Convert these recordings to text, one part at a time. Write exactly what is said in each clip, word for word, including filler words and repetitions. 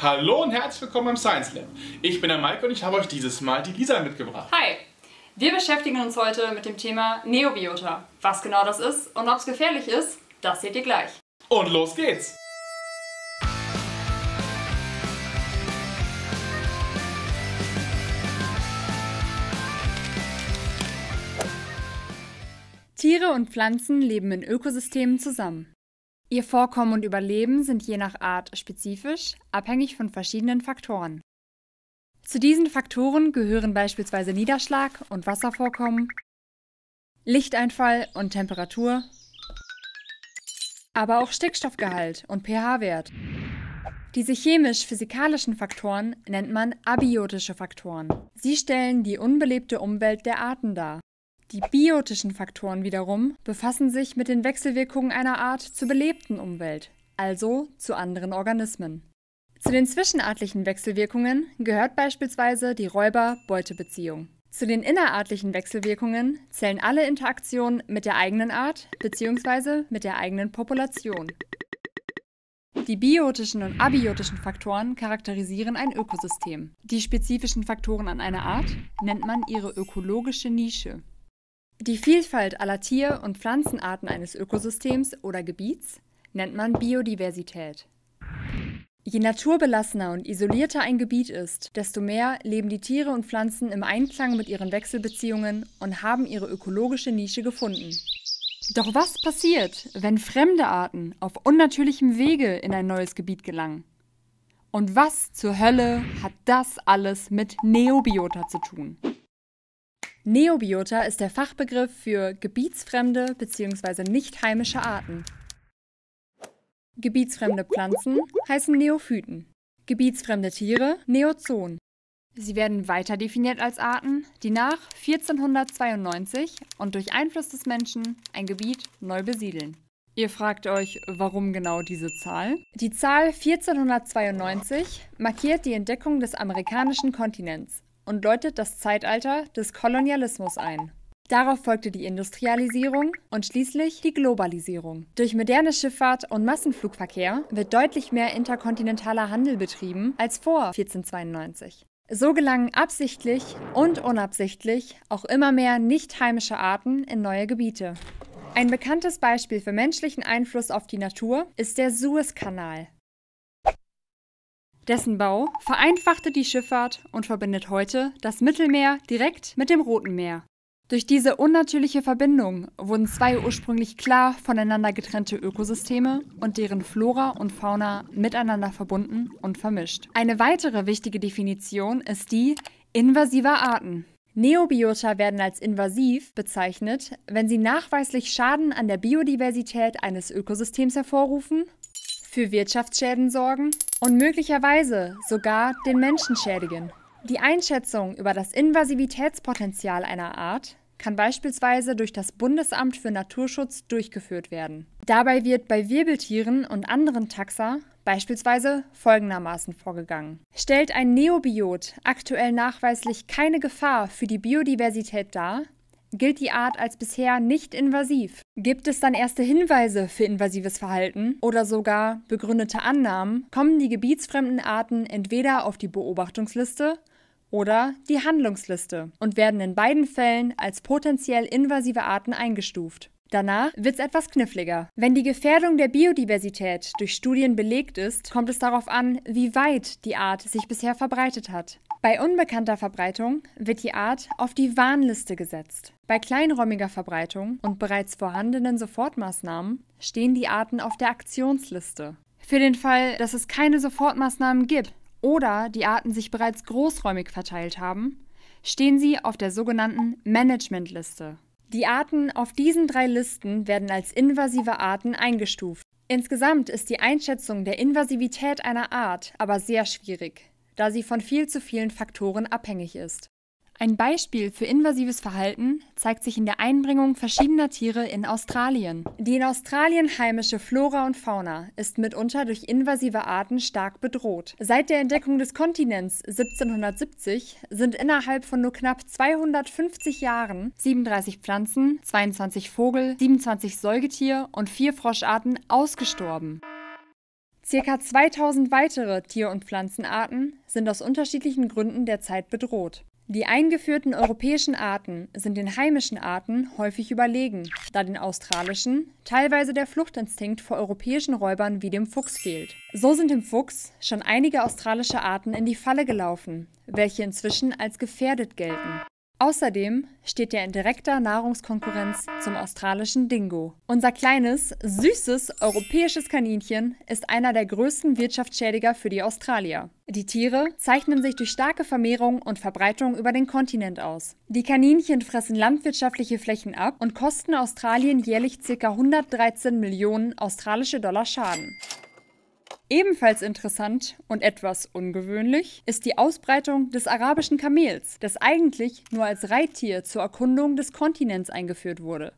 Hallo und herzlich willkommen beim Science Lab. Ich bin der Maike und ich habe euch dieses Mal die Lisa mitgebracht. Hi! Wir beschäftigen uns heute mit dem Thema Neobiota. Was genau das ist und ob es gefährlich ist, das seht ihr gleich. Und los geht's! Tiere und Pflanzen leben in Ökosystemen zusammen. Ihr Vorkommen und Überleben sind je nach Art spezifisch, abhängig von verschiedenen Faktoren. Zu diesen Faktoren gehören beispielsweise Niederschlag und Wasservorkommen, Lichteinfall und Temperatur, aber auch Stickstoffgehalt und pH-Wert. Diese chemisch-physikalischen Faktoren nennt man abiotische Faktoren. Sie stellen die unbelebte Umwelt der Arten dar. Die biotischen Faktoren wiederum befassen sich mit den Wechselwirkungen einer Art zur belebten Umwelt, also zu anderen Organismen. Zu den zwischenartlichen Wechselwirkungen gehört beispielsweise die Räuber-Beute-Beziehung. Zu den innerartlichen Wechselwirkungen zählen alle Interaktionen mit der eigenen Art bzw. mit der eigenen Population. Die biotischen und abiotischen Faktoren charakterisieren ein Ökosystem. Die spezifischen Faktoren an einer Art nennt man ihre ökologische Nische. Die Vielfalt aller Tier- und Pflanzenarten eines Ökosystems oder Gebiets nennt man Biodiversität. Je naturbelassener und isolierter ein Gebiet ist, desto mehr leben die Tiere und Pflanzen im Einklang mit ihren Wechselbeziehungen und haben ihre ökologische Nische gefunden. Doch was passiert, wenn fremde Arten auf unnatürlichem Wege in ein neues Gebiet gelangen? Und was zur Hölle hat das alles mit Neobiota zu tun? Neobiota ist der Fachbegriff für gebietsfremde bzw. nicht heimische Arten. Gebietsfremde Pflanzen heißen Neophyten, gebietsfremde Tiere Neozoen. Sie werden weiter definiert als Arten, die nach vierzehnhundertzweiundneunzig und durch Einfluss des Menschen ein Gebiet neu besiedeln. Ihr fragt euch, warum genau diese Zahl? Die Zahl vierzehnhundertzweiundneunzig markiert die Entdeckung des amerikanischen Kontinents und läutet das Zeitalter des Kolonialismus ein. Darauf folgte die Industrialisierung und schließlich die Globalisierung. Durch moderne Schifffahrt und Massenflugverkehr wird deutlich mehr interkontinentaler Handel betrieben als vor vierzehnhundertzweiundneunzig. So gelangen absichtlich und unabsichtlich auch immer mehr nicht heimische Arten in neue Gebiete. Ein bekanntes Beispiel für menschlichen Einfluss auf die Natur ist der Suezkanal. Dessen Bau vereinfachte die Schifffahrt und verbindet heute das Mittelmeer direkt mit dem Roten Meer. Durch diese unnatürliche Verbindung wurden zwei ursprünglich klar voneinander getrennte Ökosysteme und deren Flora und Fauna miteinander verbunden und vermischt. Eine weitere wichtige Definition ist die invasiver Arten. Neobiota werden als invasiv bezeichnet, wenn sie nachweislich Schaden an der Biodiversität eines Ökosystems hervorrufen, für Wirtschaftsschäden sorgen und möglicherweise sogar den Menschen schädigen. Die Einschätzung über das Invasivitätspotenzial einer Art kann beispielsweise durch das Bundesamt für Naturschutz durchgeführt werden. Dabei wird bei Wirbeltieren und anderen Taxa beispielsweise folgendermaßen vorgegangen. Stellt ein Neobiot aktuell nachweislich keine Gefahr für die Biodiversität dar, gilt die Art als bisher nicht invasiv. Gibt es dann erste Hinweise für invasives Verhalten oder sogar begründete Annahmen, kommen die gebietsfremden Arten entweder auf die Beobachtungsliste oder die Handlungsliste und werden in beiden Fällen als potenziell invasive Arten eingestuft. Danach wird es etwas kniffliger. Wenn die Gefährdung der Biodiversität durch Studien belegt ist, kommt es darauf an, wie weit die Art sich bisher verbreitet hat. Bei unbekannter Verbreitung wird die Art auf die Warnliste gesetzt. Bei kleinräumiger Verbreitung und bereits vorhandenen Sofortmaßnahmen stehen die Arten auf der Aktionsliste. Für den Fall, dass es keine Sofortmaßnahmen gibt oder die Arten sich bereits großräumig verteilt haben, stehen sie auf der sogenannten Managementliste. Die Arten auf diesen drei Listen werden als invasive Arten eingestuft. Insgesamt ist die Einschätzung der Invasivität einer Art aber sehr schwierig, da sie von viel zu vielen Faktoren abhängig ist. Ein Beispiel für invasives Verhalten zeigt sich in der Einbringung verschiedener Tiere in Australien. Die in Australien heimische Flora und Fauna ist mitunter durch invasive Arten stark bedroht. Seit der Entdeckung des Kontinents siebzehnhundertsiebzig sind innerhalb von nur knapp zweihundertfünfzig Jahren siebenunddreißig Pflanzen, zweiundzwanzig Vogel, siebenundzwanzig Säugetier und vier Froscharten ausgestorben. Circa zweitausend weitere Tier- und Pflanzenarten sind aus unterschiedlichen Gründen derzeit bedroht. Die eingeführten europäischen Arten sind den heimischen Arten häufig überlegen, da den australischen teilweise der Fluchtinstinkt vor europäischen Räubern wie dem Fuchs fehlt. So sind dem Fuchs schon einige australische Arten in die Falle gelaufen, welche inzwischen als gefährdet gelten. Außerdem steht er in direkter Nahrungskonkurrenz zum australischen Dingo. Unser kleines, süßes europäisches Kaninchen ist einer der größten Wirtschaftsschädiger für die Australier. Die Tiere zeichnen sich durch starke Vermehrung und Verbreitung über den Kontinent aus. Die Kaninchen fressen landwirtschaftliche Flächen ab und kosten Australien jährlich ca. hundertdreizehn Millionen australische Dollar Schaden. Ebenfalls interessant und etwas ungewöhnlich ist die Ausbreitung des arabischen Kamels, das eigentlich nur als Reittier zur Erkundung des Kontinents eingeführt wurde.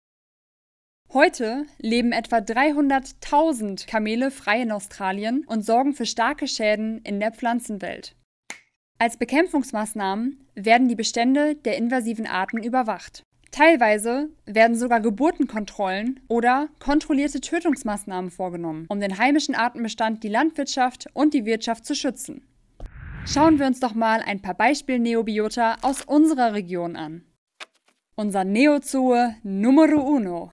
Heute leben etwa dreihunderttausend Kamele frei in Australien und sorgen für starke Schäden in der Pflanzenwelt. Als Bekämpfungsmaßnahmen werden die Bestände der invasiven Arten überwacht. Teilweise werden sogar Geburtenkontrollen oder kontrollierte Tötungsmaßnahmen vorgenommen, um den heimischen Artenbestand, die Landwirtschaft und die Wirtschaft zu schützen. Schauen wir uns doch mal ein paar Beispiel-Neobiota aus unserer Region an. Unser Neozoo Numero uno.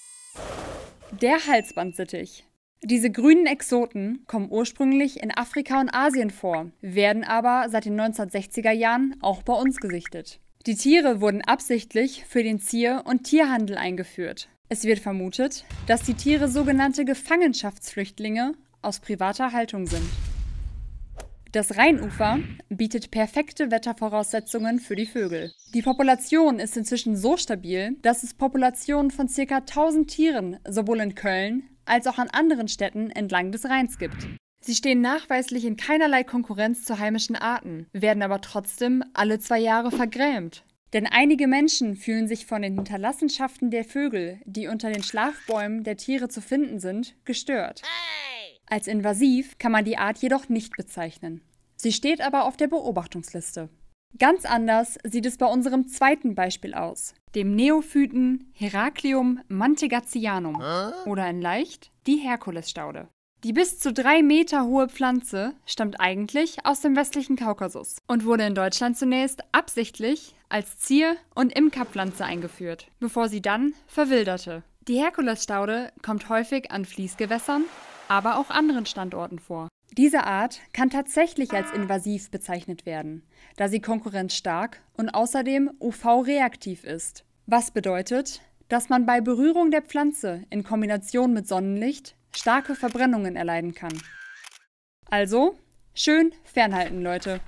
Der Halsbandsittich. Diese grünen Exoten kommen ursprünglich in Afrika und Asien vor, werden aber seit den neunzehnhundertsechziger Jahren auch bei uns gesichtet. Die Tiere wurden absichtlich für den Zier- und Tierhandel eingeführt. Es wird vermutet, dass die Tiere sogenannte Gefangenschaftsflüchtlinge aus privater Haltung sind. Das Rheinufer bietet perfekte Wettervoraussetzungen für die Vögel. Die Population ist inzwischen so stabil, dass es Populationen von ca. tausend Tieren sowohl in Köln als auch an anderen Städten entlang des Rheins gibt. Sie stehen nachweislich in keinerlei Konkurrenz zu heimischen Arten, werden aber trotzdem alle zwei Jahre vergrämt. Denn einige Menschen fühlen sich von den Hinterlassenschaften der Vögel, die unter den Schlafbäumen der Tiere zu finden sind, gestört. Als invasiv kann man die Art jedoch nicht bezeichnen. Sie steht aber auf der Beobachtungsliste. Ganz anders sieht es bei unserem zweiten Beispiel aus, dem Neophyten Heracleum mantegazzianum oder in leicht die Herkulesstaude. Die bis zu drei Meter hohe Pflanze stammt eigentlich aus dem westlichen Kaukasus und wurde in Deutschland zunächst absichtlich als Zier- und Imkerpflanze eingeführt, bevor sie dann verwilderte. Die Herkulesstaude kommt häufig an Fließgewässern, aber auch anderen Standorten vor. Diese Art kann tatsächlich als invasiv bezeichnet werden, da sie konkurrenzstark und außerdem U V-reaktiv ist. Was bedeutet, dass man bei Berührung der Pflanze in Kombination mit Sonnenlicht starke Verbrennungen erleiden kann. Also, schön fernhalten, Leute.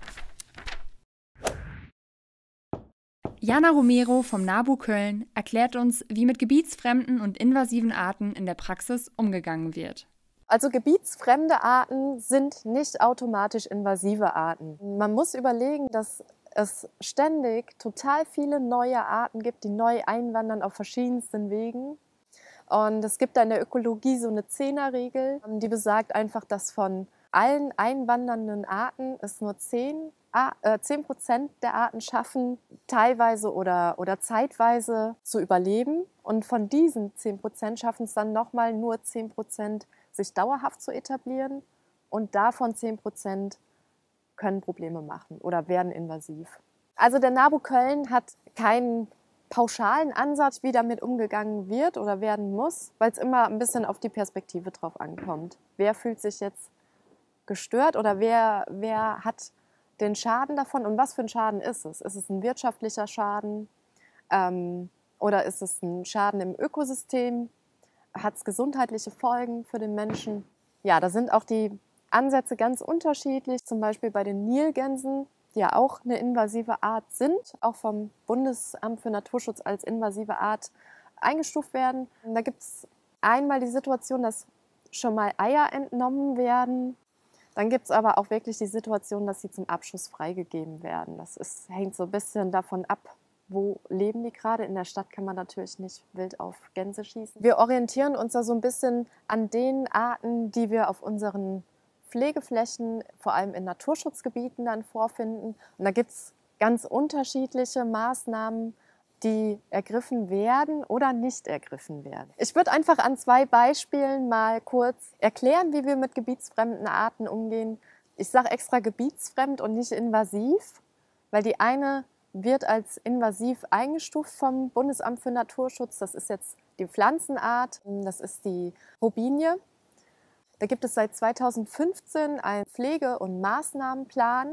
Jana Romero vom NABU Köln erklärt uns, wie mit gebietsfremden und invasiven Arten in der Praxis umgegangen wird. Also gebietsfremde Arten sind nicht automatisch invasive Arten. Man muss überlegen, dass es ständig total viele neue Arten gibt, die neu einwandern auf verschiedensten Wegen. Und es gibt da in der Ökologie so eine Zehnerregel, die besagt einfach, dass von allen einwandernden Arten es nur zehn Prozent der Arten schaffen, teilweise oder, oder zeitweise zu überleben. Und von diesen zehn Prozent schaffen es dann nochmal nur zehn Prozent, sich dauerhaft zu etablieren. Und davon zehn Prozent können Probleme machen oder werden invasiv. Also der NABU Köln hat keinen pauschalen Ansatz, wie damit umgegangen wird oder werden muss, weil es immer ein bisschen auf die Perspektive drauf ankommt. Wer fühlt sich jetzt gestört oder wer, wer hat den Schaden davon und was für ein Schaden ist es? Ist es ein wirtschaftlicher Schaden ähm, oder ist es ein Schaden im Ökosystem? Hat es gesundheitliche Folgen für den Menschen? Ja, da sind auch die Ansätze ganz unterschiedlich, zum Beispiel bei den Nilgänsen, die ja auch eine invasive Art sind, auch vom Bundesamt für Naturschutz als invasive Art eingestuft werden. Und da gibt es einmal die Situation, dass schon mal Eier entnommen werden. Dann gibt es aber auch wirklich die Situation, dass sie zum Abschuss freigegeben werden. Das ist, hängt so ein bisschen davon ab, wo leben die gerade. In der Stadt kann man natürlich nicht wild auf Gänse schießen. Wir orientieren uns da so ein bisschen an den Arten, die wir auf unseren Pflegeflächen, vor allem in Naturschutzgebieten dann vorfinden. Und da gibt es ganz unterschiedliche Maßnahmen. die ergriffen werden oder nicht ergriffen werden. Ich würde einfach an zwei Beispielen mal kurz erklären, wie wir mit gebietsfremden Arten umgehen. Ich sage extra gebietsfremd und nicht invasiv, weil die eine wird als invasiv eingestuft vom Bundesamt für Naturschutz. Das ist jetzt die Pflanzenart, das ist die Robinie. Da gibt es seit zweitausendfünfzehn einen Pflege- und Maßnahmenplan.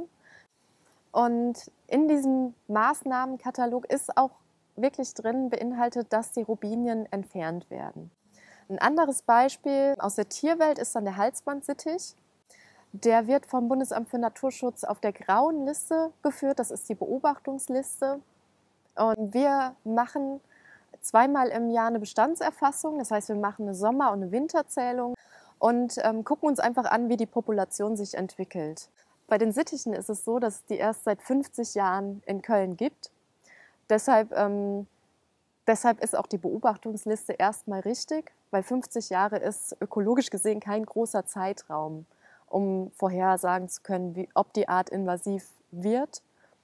Und in diesem Maßnahmenkatalog ist auch wirklich drin beinhaltet, dass die Robinien entfernt werden. Ein anderes Beispiel aus der Tierwelt ist dann der Halsbandsittich. Der wird vom Bundesamt für Naturschutz auf der grauen Liste geführt. Das ist die Beobachtungsliste. Und wir machen zweimal im Jahr eine Bestandserfassung. Das heißt, wir machen eine Sommer- und eine Winterzählung und ähm, gucken uns einfach an, wie die Population sich entwickelt. Bei den Sittichen ist es so, dass es die erst seit fünfzig Jahren in Köln gibt. Deshalb, ähm, deshalb ist auch die Beobachtungsliste erstmal richtig, weil fünfzig Jahre ist ökologisch gesehen kein großer Zeitraum, um vorhersagen zu können, wie, ob die Art invasiv wird.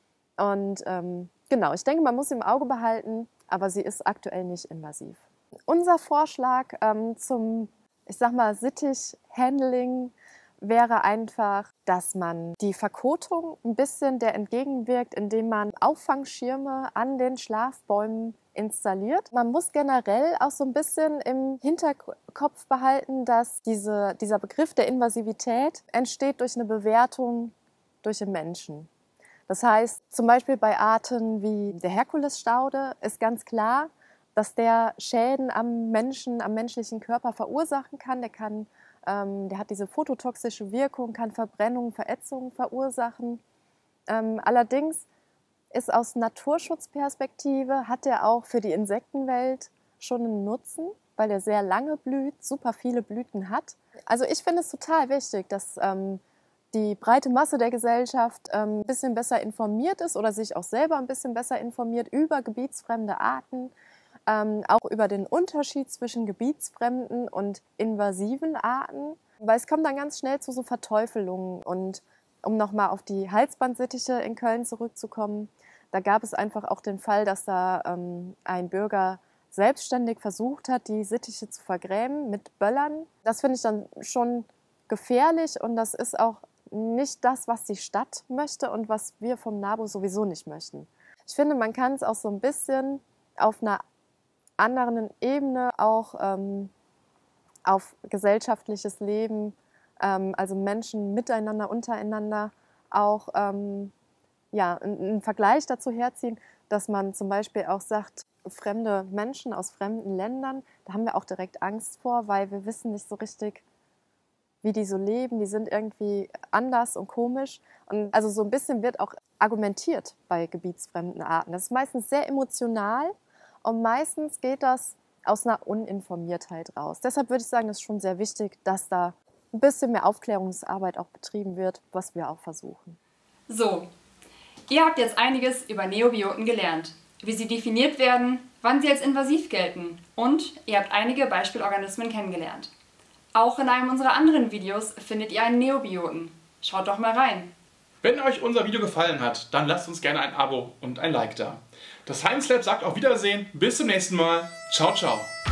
Und ähm, genau, ich denke, man muss sie im Auge behalten, aber sie ist aktuell nicht invasiv. Unser Vorschlag ähm, zum, ich sag mal, Sittich-Handling wäre einfach, dass man die Verkotung ein bisschen der entgegenwirkt, indem man Auffangschirme an den Schlafbäumen installiert. Man muss generell auch so ein bisschen im Hinterkopf behalten, dass diese, dieser Begriff der Invasivität entsteht durch eine Bewertung durch den Menschen. Das heißt, zum Beispiel bei Arten wie der Herkulesstaude ist ganz klar, dass der Schäden am Menschen, am menschlichen Körper verursachen kann. Der kann Ähm, der hat diese phototoxische Wirkung, kann Verbrennungen, Verätzungen verursachen. Ähm, allerdings ist aus Naturschutzperspektive, hat er auch für die Insektenwelt schon einen Nutzen, weil er sehr lange blüht, super viele Blüten hat. Also ich finde es total wichtig, dass ähm, die breite Masse der Gesellschaft ähm, ein bisschen besser informiert ist oder sich auch selber ein bisschen besser informiert über gebietsfremde Arten, Ähm, auch über den Unterschied zwischen gebietsfremden und invasiven Arten, weil es kommt dann ganz schnell zu so Verteufelungen. Und um nochmal auf die Halsbandsittiche in Köln zurückzukommen, da gab es einfach auch den Fall, dass da ähm, ein Bürger selbstständig versucht hat, die Sittiche zu vergrämen mit Böllern. Das finde ich dann schon gefährlich und das ist auch nicht das, was die Stadt möchte und was wir vom NABU sowieso nicht möchten. Ich finde, man kann es auch so ein bisschen auf einer anderen Ebene auch ähm, auf gesellschaftliches Leben, ähm, also Menschen miteinander, untereinander auch ähm, ja, einen Vergleich dazu herziehen, dass man zum Beispiel auch sagt, fremde Menschen aus fremden Ländern, da haben wir auch direkt Angst vor, weil wir wissen nicht so richtig, wie die so leben, die sind irgendwie anders und komisch. Und also so ein bisschen wird auch argumentiert bei gebietsfremden Arten. Das ist meistens sehr emotional. Und meistens geht das aus einer Uninformiertheit raus. Deshalb würde ich sagen, es ist schon sehr wichtig, dass da ein bisschen mehr Aufklärungsarbeit auch betrieben wird, was wir auch versuchen. So, ihr habt jetzt einiges über Neobioten gelernt, wie sie definiert werden, wann sie als invasiv gelten und ihr habt einige Beispielorganismen kennengelernt. Auch in einem unserer anderen Videos findet ihr einen Neobioten. Schaut doch mal rein. Wenn euch unser Video gefallen hat, dann lasst uns gerne ein Abo und ein Like da. Das Science Lab sagt auf Wiedersehen, bis zum nächsten Mal. Ciao, ciao.